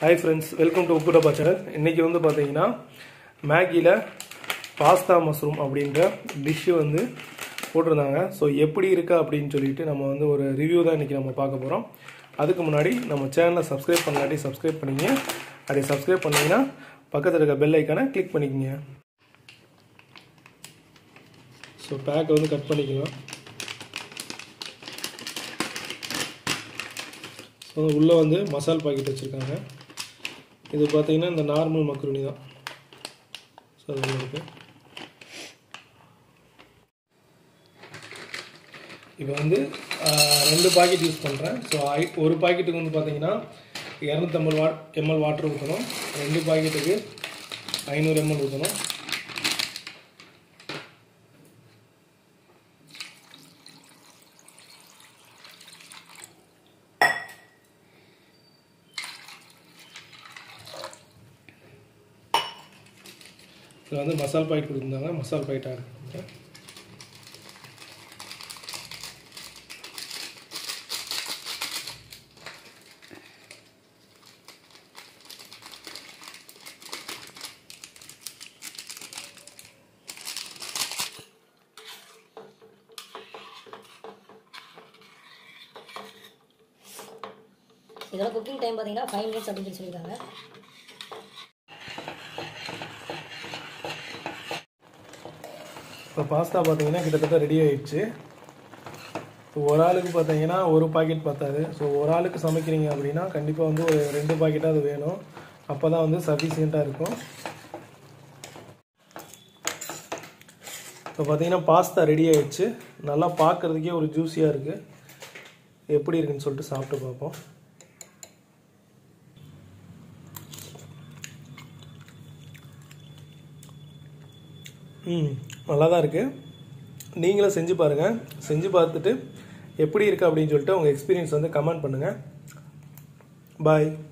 Hi friends, welcome to Uppu Dabba channel. இன்னைக்கு வந்து பாத்தீங்கன்னா மேகில பாஸ்தா மஷ்ரூம் அப்படிங்கற டிஷ் வந்து போட்டுருந்தாங்க. சோ எப்படி இருக்கு அப்படினு சொல்லிட்டு நம்ம வந்து ஒரு ரிவ்யூ தான் இன்னைக்கு நம்ம பார்க்க போறோம். அதுக்கு முன்னாடி நம்ம சேனலை சப்ஸ்கிரைப் பண்ணாட்டி சப்ஸ்கிரைப் பண்ணீங்க. அதை சப்ஸ்கிரைப் பண்ணீங்கன்னா பக்கத்துல இருக்க பெல் ஐகானை கிளிக் பண்ணிக்கங்க. சோ பேக் வந்து கட் பண்ணிக்கலாம். சோ உள்ள வந்து மசாலா பாக்கெட் வச்சிருக்காங்க. இது பாத்தீங்கன்னா இந்த நார்மல் மக்ருனி தான். சோ அது இருக்கு. இப்போ வந்து ரெண்டு பாக்கெட் யூஸ் பண்றேன். சோ ஒரு பாக்கெட்டுக்கு வந்து பாத்தீங்கன்னா 250 ml வாட்டர் ஊத்தணும். ரெண்டு பாக்கெட்டுக்கு 500 ml ஊத்தணும். இது வந்து மசாலா பாக்கெட் கொடுத்திருந்தாங்க. மசாலா பாக்கெட் ஆட் பண்ணுங்க. இதோட குக்கிங் டைம் பார்த்தீங்கன்னா 5 minutes அப்படின்னு சொல்லியிருக்காங்க. இப்போ பாஸ்தா பார்த்தீங்கன்னா கிட்டத்தட்ட ரெடி ஆயிடுச்சு. ஒரு ஆளுக்கு பார்த்தீங்கன்னா ஒரு பாக்கெட் பத்தாது. ஸோ ஒரு ஆளுக்கு சமைக்கிறீங்க அப்படின்னா கண்டிப்பாக வந்து ஒரு 2 பாக்கெட்டாக அது வேணும். அப்போ தான் வந்து சஃபிஷியண்ட்டாக இருக்கும். இப்போ பார்த்தீங்கன்னா பாஸ்தா ரெடி ஆயிடுச்சு. நல்லா பார்க்குறதுக்கே ஒரு ஜூஸியாக இருக்குது. எப்படி இருக்குன்னு சொல்லிட்டு சாப்பிட்டு பார்ப்போம். நல்லா தான் இருக்குது. நீங்களும் செஞ்சு பாருங்கள். செஞ்சு பார்த்துட்டு எப்படி இருக்குது அப்படின்னு சொல்லிட்டு உங்கள் எக்ஸ்பீரியன்ஸ் வந்து கமெண்ட் பண்ணுங்கள். பாய்.